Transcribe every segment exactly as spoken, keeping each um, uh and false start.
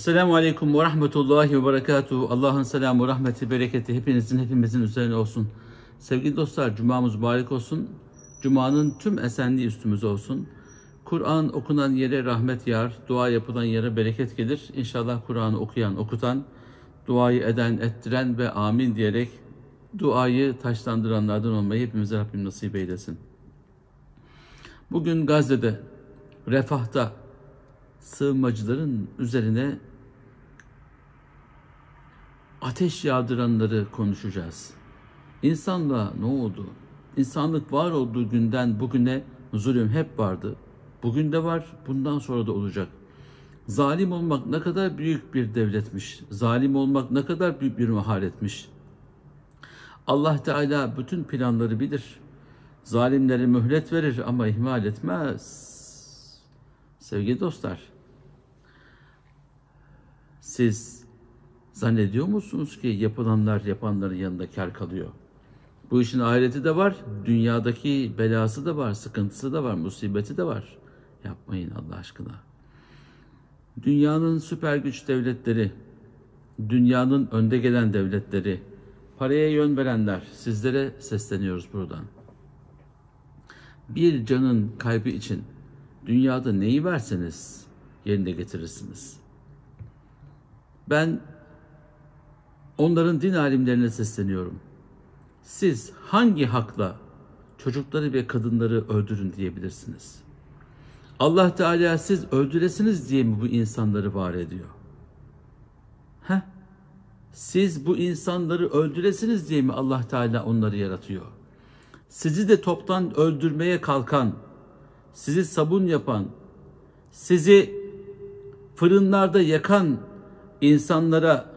Esselamu Aleyküm ve Rahmetullahi ve Berekatuhu. Allah'ın selamı, rahmeti, bereketi hepinizin, hepimizin üzerine olsun. Sevgili dostlar, Cuma'mız mübarek olsun. Cuma'nın tüm esenliği üstümüze olsun. Kur'an okunan yere rahmet yağar, dua yapılan yere bereket gelir. İnşallah Kur'an'ı okuyan, okutan, duayı eden, ettiren ve amin diyerek duayı taşlandıranlardan olmayı hepimize Rabbim nasip eylesin. Bugün Gazze'de, refahta, sığınmacıların üzerine ateş yağdıranları konuşacağız. İnsanlığa ne oldu? İnsanlık var olduğu günden bugüne zulüm hep vardı. Bugün de var, bundan sonra da olacak. Zalim olmak ne kadar büyük bir devletmiş. Zalim olmak ne kadar büyük bir maharetmiş. Allah Teala bütün planları bilir. Zalimlere mühlet verir ama ihmal etmez. Sevgili dostlar, siz zannediyor musunuz ki yapılanlar yapanların yanında kâr kalıyor? Bu işin ahireti de var, dünyadaki belası da var, sıkıntısı da var, musibeti de var. Yapmayın Allah aşkına. Dünyanın süper güç devletleri, dünyanın önde gelen devletleri, paraya yön verenler, sizlere sesleniyoruz buradan. Bir canın kaybı için dünyada neyi verseniz yerine getirirsiniz. Ben onların din alimlerine sesleniyorum. Siz hangi hakla çocukları ve kadınları öldürün diyebilirsiniz? Allah Teala siz öldüresiniz diye mi bu insanları var ediyor? Heh? Siz bu insanları öldüresiniz diye mi Allah Teala onları yaratıyor? Sizi de toptan öldürmeye kalkan, sizi sabun yapan, sizi fırınlarda yakan insanlara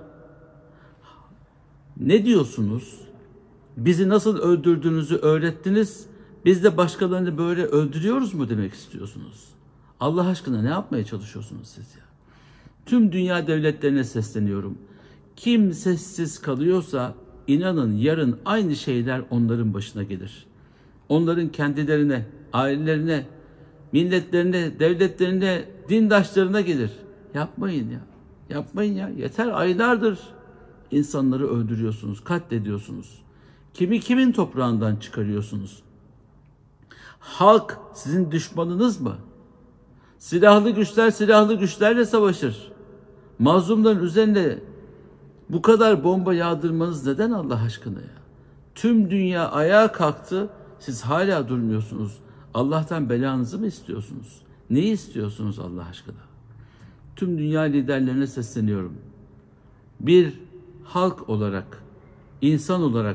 ne diyorsunuz? Bizi nasıl öldürdüğünüzü öğrettiniz, biz de başkalarını böyle öldürüyoruz mu demek istiyorsunuz? Allah aşkına ne yapmaya çalışıyorsunuz siz ya? Tüm dünya devletlerine sesleniyorum. Kim sessiz kalıyorsa inanın yarın aynı şeyler onların başına gelir. Onların kendilerine, ailelerine, milletlerine, devletlerine, dindaşlarına gelir. Yapmayın ya. Yapmayın ya. Yeter, aylardır insanları öldürüyorsunuz, katlediyorsunuz. Kimi kimin toprağından çıkarıyorsunuz? Halk sizin düşmanınız mı? Silahlı güçler silahlı güçlerle savaşır. Mazlumların üzerine bu kadar bomba yağdırmanız neden Allah aşkına ya? Tüm dünya ayağa kalktı, siz hala durmuyorsunuz. Allah'tan belanızı mı istiyorsunuz? Neyi istiyorsunuz Allah aşkına? Tüm dünya liderlerine sesleniyorum. Bir halk olarak, insan olarak,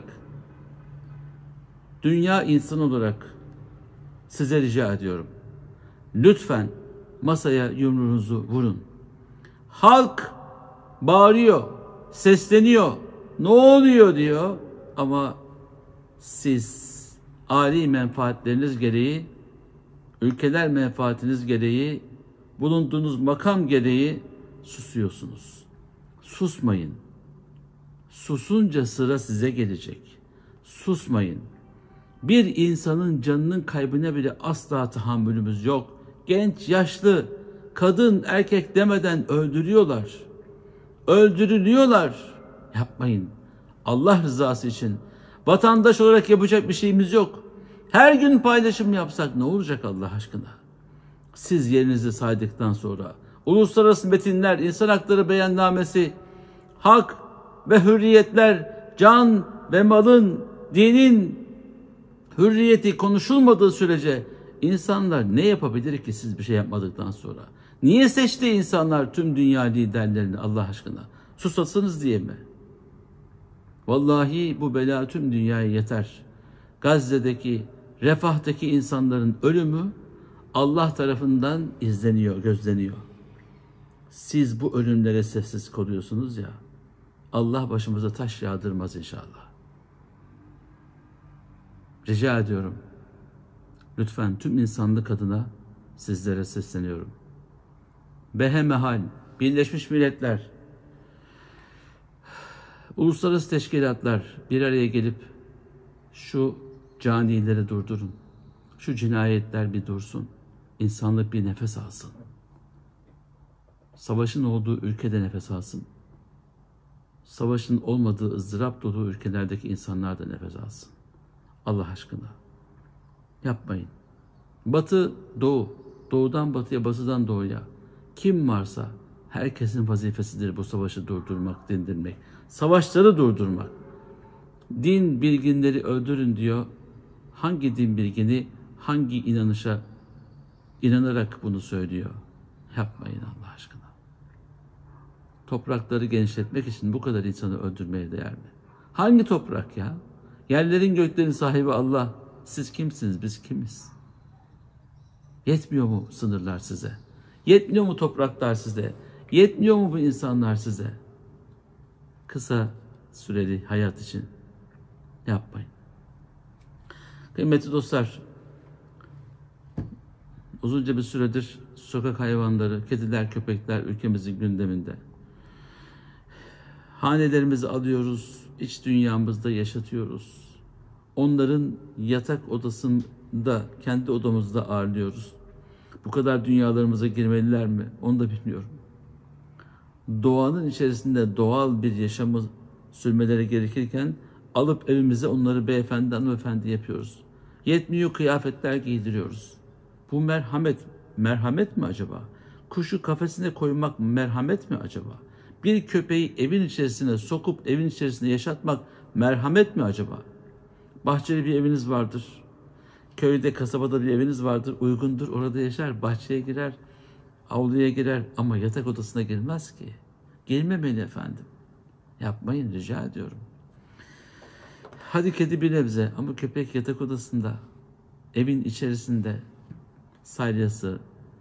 dünya insan olarak size rica ediyorum. Lütfen masaya yumruğunuzu vurun. Halk bağırıyor, sesleniyor, ne oluyor diyor ama siz âli menfaatleriniz gereği, ülkeler menfaatiniz gereği, bulunduğunuz makam gereği susuyorsunuz. Susmayın. Susunca sıra size gelecek. Susmayın. Bir insanın canının kaybına bile asla tahammülümüz yok. Genç, yaşlı, kadın, erkek demeden öldürüyorlar. Öldürülüyorlar. Yapmayın. Allah rızası için. Vatandaş olarak yapacak bir şeyimiz yok. Her gün paylaşım yapsak ne olacak Allah aşkına? Siz yerinizi saydıktan sonra uluslararası metinler, insan hakları beyannamesi, hak ve hürriyetler, can ve malın, dinin hürriyeti konuşulmadığı sürece insanlar ne yapabilir ki siz bir şey yapmadıktan sonra? Niye seçti insanlar tüm dünya liderlerini Allah aşkına? Susasınız diye mi? Vallahi bu bela tüm dünyaya yeter. Gazze'deki, refahtaki insanların ölümü Allah tarafından izleniyor, gözleniyor. Siz bu ölümlere sessiz kalıyorsunuz ya, Allah başımıza taş yağdırmaz inşallah. Rica ediyorum. Lütfen tüm insanlık adına sizlere sesleniyorum. Behemehal, Birleşmiş Milletler, uluslararası teşkilatlar bir araya gelip şu canileri durdurun. Şu cinayetler bir dursun. İnsanlık bir nefes alsın. savaşın olduğu ülkede nefes alsın. Savaşın olmadığı ızdırap dolu ülkelerdeki insanlar da nefes alsın. Allah aşkına. Yapmayın. Batı, doğu. Doğudan batıya, batıdan doğuya. Kim varsa herkesin vazifesidir bu savaşı durdurmak, dindirmek. Savaşları durdurmak. Din bilginleri öldürün diyor. Hangi din bilgini, hangi inanışa inanarak bunu söylüyor? Yapmayın Allah aşkına. Toprakları genişletmek için bu kadar insanı öldürmeye değer mi? Hangi toprak ya? Yerlerin göklerin sahibi Allah. Siz kimsiniz, biz kimiz? Yetmiyor mu sınırlar size? Yetmiyor mu topraklar size? Yetmiyor mu bu insanlar size? Kısa süreli hayat için yapmayın. Kıymetli dostlar, uzunca bir süredir sokak hayvanları, kediler, köpekler ülkemizin gündeminde. Hanelerimizi alıyoruz, iç dünyamızda yaşatıyoruz. Onların yatak odasında, kendi odamızda ağırlıyoruz. Bu kadar dünyalarımıza girmeliler mi? Onu da bilmiyorum. Doğanın içerisinde doğal bir yaşamı sürmeleri gerekirken alıp evimize onları beyefendi, hanımefendi yapıyoruz. Yetmiyor, kıyafetler giydiriyoruz. Bu merhamet, merhamet mi acaba? Kuşu kafesine koymak merhamet mi acaba? Bir köpeği evin içerisine sokup evin içerisinde yaşatmak merhamet mi acaba? Bahçeli bir eviniz vardır. Köyde, kasabada bir eviniz vardır. Uygundur, orada yaşar. Bahçeye girer, avluya girer ama yatak odasına girmez ki. Girmemeli efendim. Yapmayın, rica ediyorum. Hadi kedi bir nebze ama köpek yatak odasında, evin içerisinde salyası,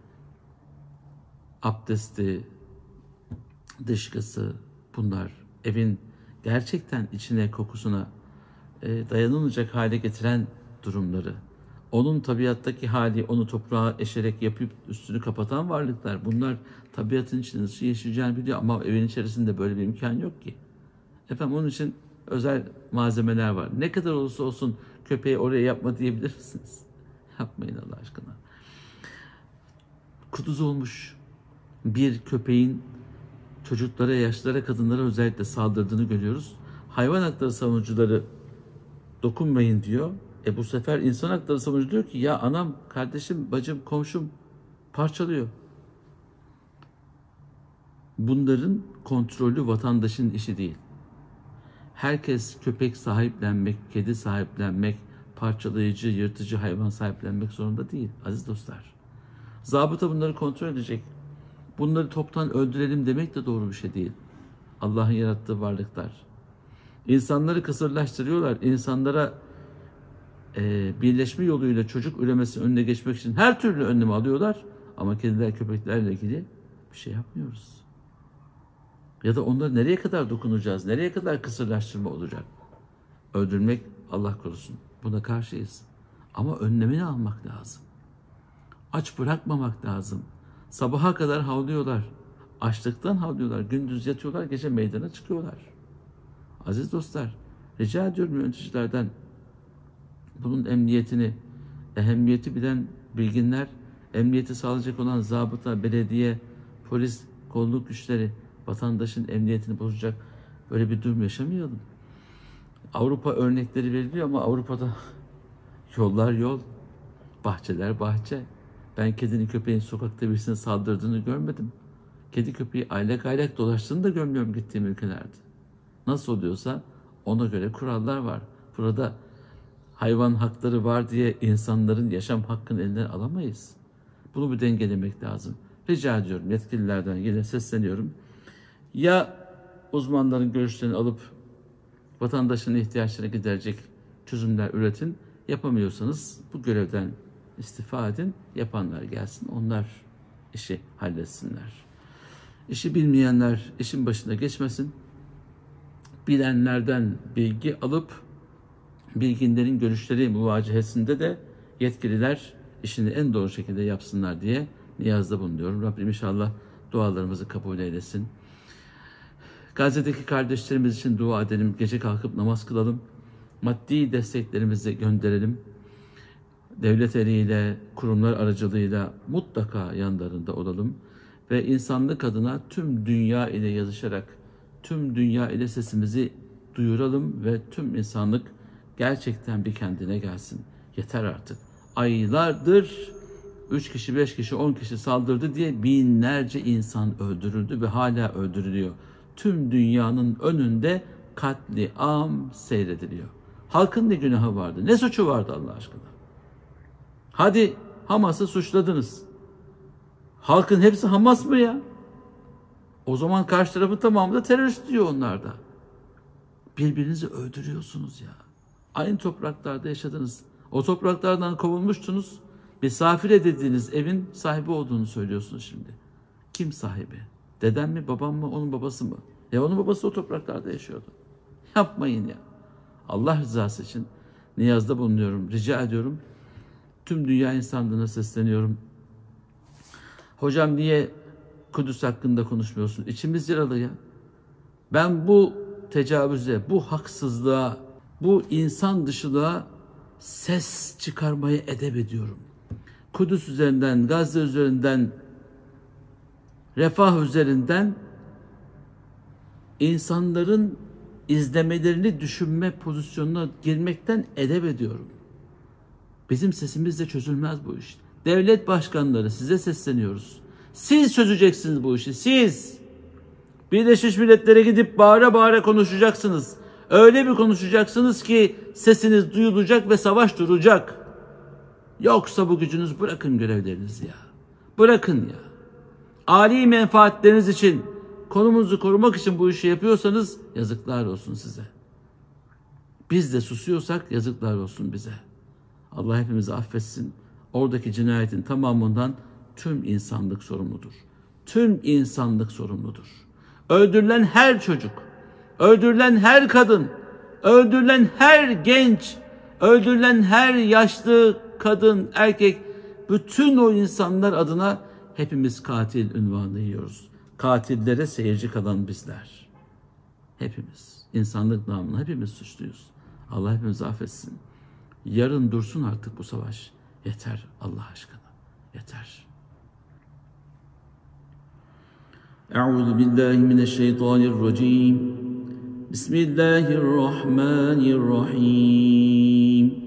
abdesti, dışkısı, bunlar evin gerçekten içine, kokusuna e, dayanılmayacak hale getiren durumları. Onun tabiattaki hali, onu toprağa eşerek yapıp üstünü kapatan varlıklar. Bunlar tabiatın içinde nasıl yaşayacağını biliyor ama evin içerisinde böyle bir imkan yok ki. Efendim onun için özel malzemeler var. Ne kadar olursa olsun köpeği oraya yapma diyebilir misiniz? Yapmayın Allah aşkına. Kuduz olmuş bir köpeğin çocuklara, yaşlılara, kadınlara özellikle saldırdığını görüyoruz. Hayvan hakları savunucuları dokunmayın diyor. E bu sefer insan hakları savunucu diyor ki ya anam, kardeşim, bacım, komşum parçalıyor. Bunların kontrolü vatandaşın işi değil. Herkes köpek sahiplenmek, kedi sahiplenmek, parçalayıcı, yırtıcı hayvan sahiplenmek zorunda değil aziz dostlar. Zabıta bunları kontrol edecek. Bunları toptan öldürelim demek de doğru bir şey değil. Allah'ın yarattığı varlıklar. İnsanları kısırlaştırıyorlar. İnsanlara e, birleşme yoluyla çocuk üremesi önüne geçmek için her türlü önlemi alıyorlar. Ama kediler, köpeklerle ilgili bir şey yapmıyoruz. Ya da onları nereye kadar dokunacağız? Nereye kadar kısırlaştırma olacak? Öldürmek Allah korusun. Buna karşıyız. Ama önlemini almak lazım. Aç bırakmamak lazım. Sabaha kadar havlıyorlar. Açlıktan havlıyorlar. Gündüz yatıyorlar, gece meydana çıkıyorlar. Aziz dostlar, rica ediyorum yöneticilerden bunun emniyetini, ehemmiyeti bilen bilginler, emniyeti sağlayacak olan zabıta, belediye, polis, kolluk güçleri, vatandaşın emniyetini bozacak böyle bir durum yaşamayalım. Avrupa örnekleri veriliyor ama Avrupa'da yollar yol, bahçeler bahçe. Ben kedinin, köpeğin sokakta birisine saldırdığını görmedim. Kedi köpeği aylak aylak dolaştığını da görmüyorum gittiğim ülkelerde. Nasıl oluyorsa ona göre kurallar var. Burada hayvan hakları var diye insanların yaşam hakkını elinden alamayız. Bunu bir dengelemek lazım. Rica ediyorum yetkililerden yine sesleniyorum. Ya uzmanların görüşlerini alıp vatandaşın ihtiyaçlarını giderecek çözümler üretin. Yapamıyorsanız bu görevden istifa edin. Yapanlar gelsin. Onlar işi halletsinler. İşi bilmeyenler işin başına geçmesin. Bilenlerden bilgi alıp bilginlerin görüşleri muvacihesinde de yetkililer işini en doğru şekilde yapsınlar diye niyazda bulunuyorum. Rabbim inşallah dualarımızı kabul eylesin. Gazze'deki kardeşlerimiz için dua edelim. Gece kalkıp namaz kılalım. Maddi desteklerimizi gönderelim. Devlet eliyle, kurumlar aracılığıyla mutlaka yanlarında olalım. ve insanlık adına tüm dünya ile yazışarak tüm dünya ile sesimizi duyuralım ve tüm insanlık gerçekten bir kendine gelsin. Yeter artık. Aylardır üç kişi, beş kişi, on kişi saldırdı diye binlerce insan öldürüldü ve hala öldürülüyor. Tüm dünyanın önünde katliam seyrediliyor. Halkın ne günahı vardı? Ne suçu vardı Allah aşkına? Hadi Hamas'ı suçladınız. Halkın hepsi Hamas mı ya? O zaman karşı tarafın tamamı da terörist diyor onlar da. Birbirinizi öldürüyorsunuz ya. Aynı topraklarda yaşadınız. O topraklardan kovulmuştunuz. Misafir edildiğiniz evin sahibi olduğunu söylüyorsunuz şimdi. Kim sahibi? Dedem mi, babam mı, onun babası mı? Ya onun babası o topraklarda yaşıyordu. Yapmayın ya. Allah rızası için niyazda bulunuyorum, rica ediyorum. Tüm dünya insanlığına sesleniyorum. Hocam niye Kudüs hakkında konuşmuyorsun? İçimiz yaralı ya. Ben bu tecavüze, bu haksızlığa, bu insan dışılığa ses çıkarmayı edep ediyorum. Kudüs üzerinden, Gazze üzerinden, Refah üzerinden insanların izlemelerini düşünme pozisyonuna girmekten edep ediyorum. Bizim sesimizle çözülmez bu iş. Devlet başkanları, size sesleniyoruz. Siz çözeceksiniz bu işi, siz. Birleşmiş Milletler'e gidip bağıra bağıra konuşacaksınız. Öyle bir konuşacaksınız ki sesiniz duyulacak ve savaş duracak. Yoksa bu gücünüz, bırakın görevlerinizi ya. Bırakın ya. Âli menfaatleriniz için, konumunuzu korumak için bu işi yapıyorsanız yazıklar olsun size. Biz de susuyorsak yazıklar olsun bize. Allah hepimizi affetsin. Oradaki cinayetin tamamından tüm insanlık sorumludur. Tüm insanlık sorumludur. Öldürülen her çocuk, öldürülen her kadın, öldürülen her genç, öldürülen her yaşlı kadın, erkek, bütün o insanlar adına hepimiz katil unvanı yiyoruz. Katillere seyirci kalan bizler. Hepimiz. İnsanlık namına hepimiz suçluyuz. Allah hepimizi affetsin. Yarın dursun artık bu savaş. Yeter Allah aşkına. Yeter. Euzu billahi mineşşeytanirracim. Bismillahirrahmanirrahim.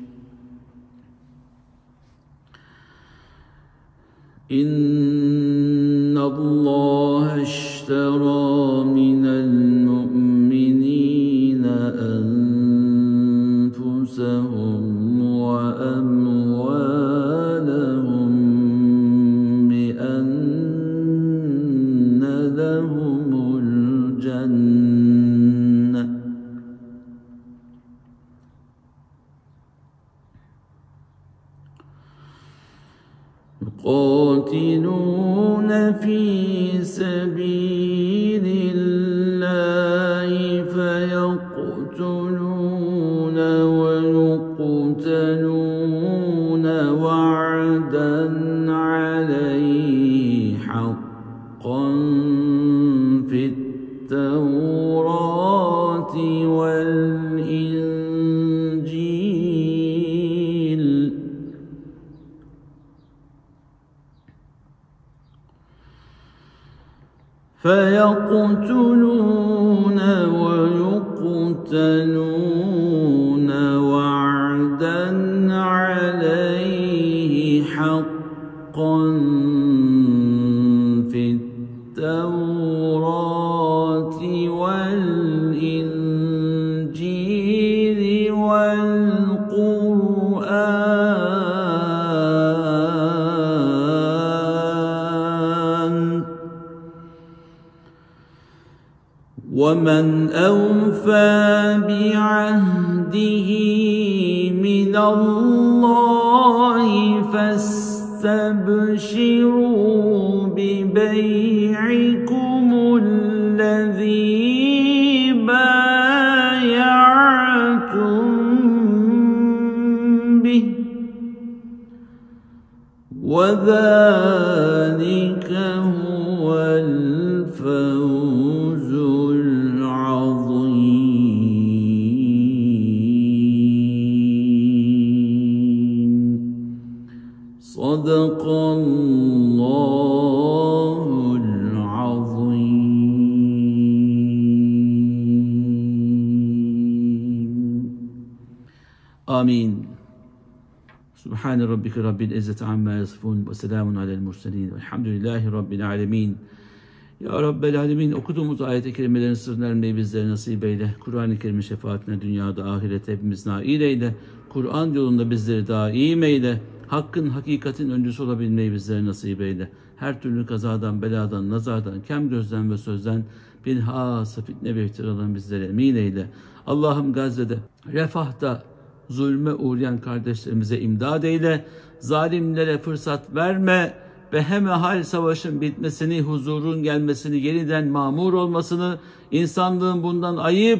İnna Allah iştera minel mu'minina enfusahum ve emvalahum bi enne lehumul cennet. يقاتلون في سبيل الله فيقتلون ويقتلون وعدا عليه حقا في التوراة والإنجيل فيقتلون ويقتلون وعدا عليه حقا في التوراة والإنجيل والقرآن ومن أوفى بعهده من الله فاستبشروا ببيعكم الذي بايعتم به وذلك هو الفوز العظيم. صدق الله Amin. Subhane rabbike rabbil izzeti amma yasifun ve selamun alel murselin. Velhamdülillahi rabbil alemin. Ya Rabbel alemin, okuduğumuz ayet-i kerimelerin sırrını ermeyi bizlere nasip eyle. Kur'an-ı Kerim'in şefaatine dünyada ahirete hepimiz nail eyle. Kur'an yolunda bizleri daim eyle. Hakkın, hakikatin öncüsü olabilmeyi bizlere nasip eyle. Her türlü kazadan, beladan, nazardan, kem gözden ve sözden bilhassa fitne ve iftiradan bizlere emin eyle. Allah'ım Gazze'de, refahta, zulme uğrayan kardeşlerimize imdad eyle. Zalimlere fırsat verme ve hemehal savaşın bitmesini, huzurun gelmesini, yeniden mamur olmasını, insanlığın bundan ayıp,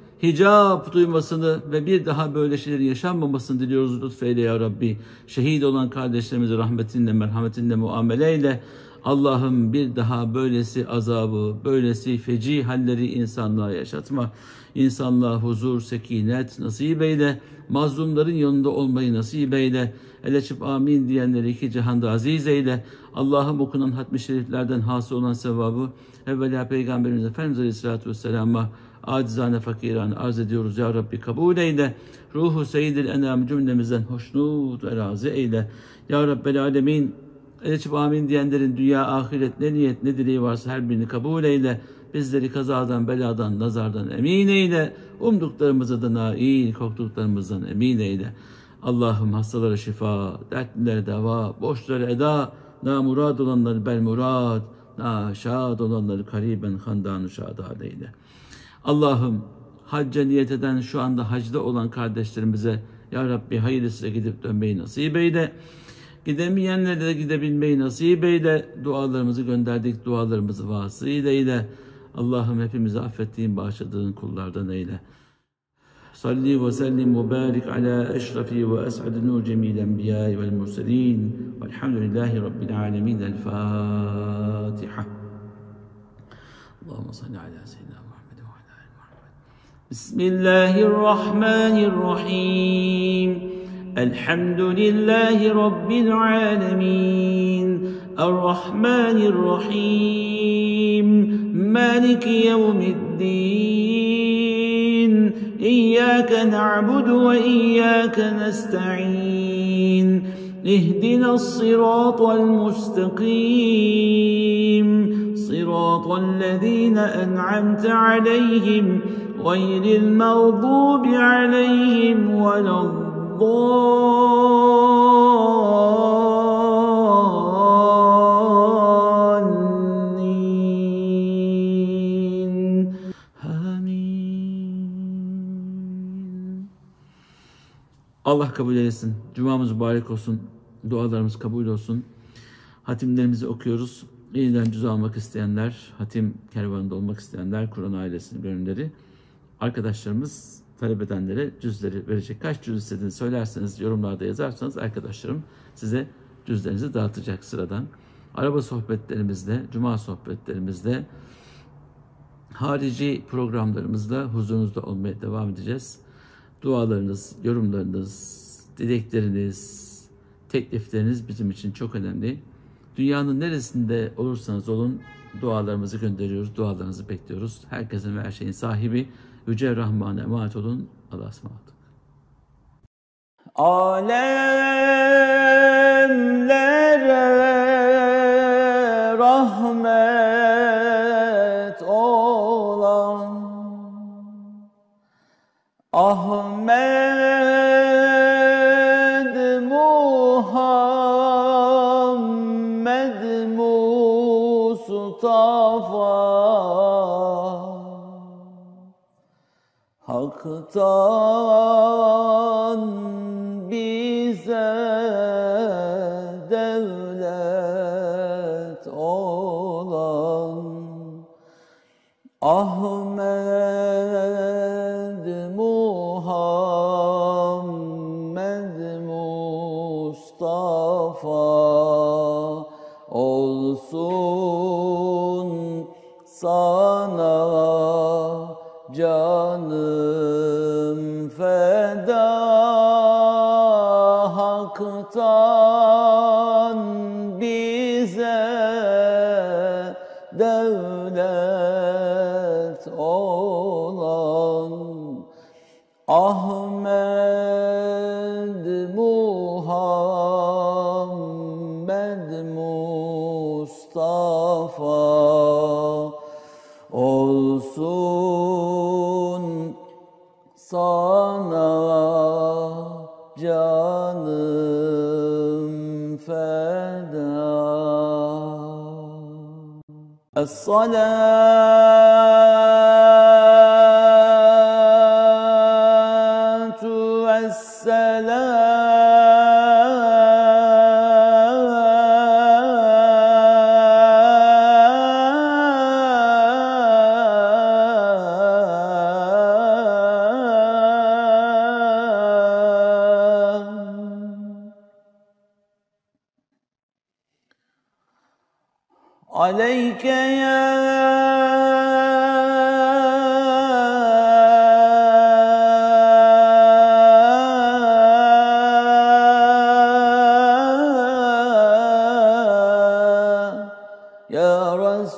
hicap duymasını ve bir daha böyle şeylerin yaşanmamasını diliyoruz. Lütfeyle ya Rabbi. Şehit olan kardeşlerimizi rahmetinle, merhametinle muameleyle. Allah'ım bir daha böylesi azabı, böylesi feci halleri insanlığa yaşatma. İnsanlığa huzur, sekinet nasip eyle. Mazlumların yanında olmayı nasip eyle. El açıp amin diyenleri iki cihanda aziz eyle. Allah'ım okunan hatmi şeriflerden hasıl olan sevabı evvela Peygamberimiz Efendimiz Aleyhisselatü Vesselam'a acizane fakirane arz ediyoruz ya Rabbi, kabul eyle. Ruhu seyyidil enam cümlemizden hoşnut ve razı eyle. Ya Rabbel alemin, el açıp amin diyenlerin dünya ahiret ne niyet ne dileği varsa her birini kabul eyle. Bizleri kazadan, beladan, nazardan emin eyle. Umduklarımıza da nail, korktuklarımızdan emin eyle. Allah'ım hastalara şifa, dertlilere deva, borçlara eda, namurad olanları belmurad, naşad olanları kariben handan-ı şadat eyle. Allah'ım hacca niyet eden, şu anda hacda olan kardeşlerimize ya Rabbi hayırlısıyla gidip dönmeyi nasip eyle. Gidemeyenlere de gidebilmeyi nasip eyle. Dualarımızı gönderdik, dualarımızı vasıl eyle. Allah'ım hepimizi affettiğin, bağışladığın kullardan eyle. Salli ve sellim ve barik ala eşrefi ve es'ad nur cemil enbiyai vel murselin. Velhamdülillahi rabbil alemin. El Fatiha. Allahümme salli ala seyyidina Muhammed ve ala ali Muhammed. Bismillahirrahmanirrahim. Elhamdülillahi rabbil alemin. Errahmanirrahim. Maliki yevmiddin. İyyâke na'budu ve iyyâke nesta'in. İhdinas sıratal mustakîm. Sıratallezîne en'amte aleyhim. Gayril mağdûbi aleyhim veleddâllîn. Amin. Allah kabul eylesin. Cumamız mübarek olsun. Dualarımız kabul olsun. Hatimlerimizi okuyoruz. Yeniden cüz almak isteyenler, hatim kervanında olmak isteyenler, Kur'an ailesinin gönülleri, arkadaşlarımız talep edenlere cüzleri verecek. Kaç cüz istediğini söylerseniz, yorumlarda yazarsanız arkadaşlarım size cüzlerinizi dağıtacak sıradan. Araba sohbetlerimizde, cuma sohbetlerimizde, harici programlarımızda huzurunuzda olmaya devam edeceğiz. Dualarınız, yorumlarınız, dilekleriniz, teklifleriniz bizim için çok önemli. Dünyanın neresinde olursanız olun dualarımızı gönderiyoruz, dualarınızı bekliyoruz. Herkesin ve her şeyin sahibi Yüce Rahman'a emanet olun. Allah'a ısmarladık. Alemlere rahmet olan Ahmet Mustafa Hak'tan bize devlet olan Ahmed Muhammed Mustafa olsun sana canım feda Hak'tan bize devlet olan Ahmet sana canım feda. Es-salatu vesselam aleyke ya ya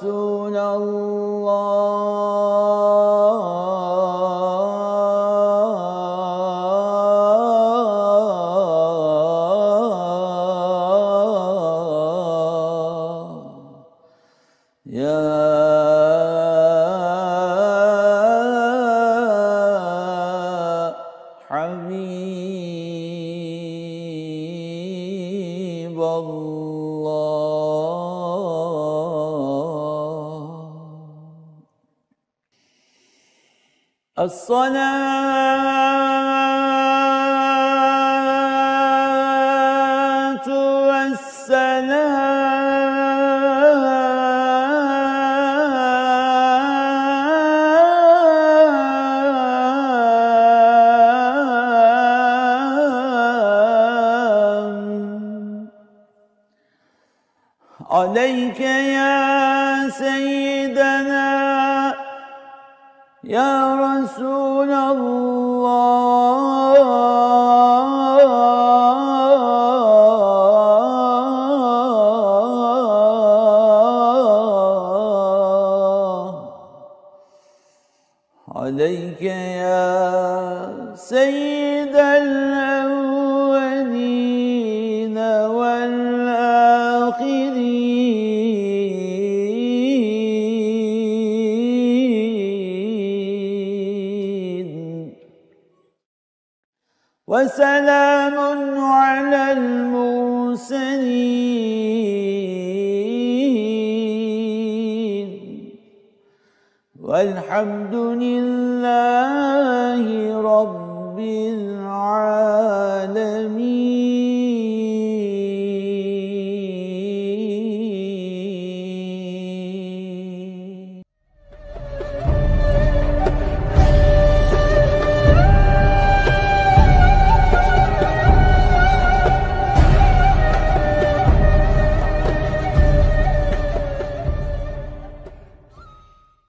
Resulallah, ya Habiballah. As-salatu vesselam aleyke ya seyyidena ya Resulallah, aleyke ya seyyidel evvelin vel akhirin ve selamun alel murselin velhamdülillahi rabbil alemin.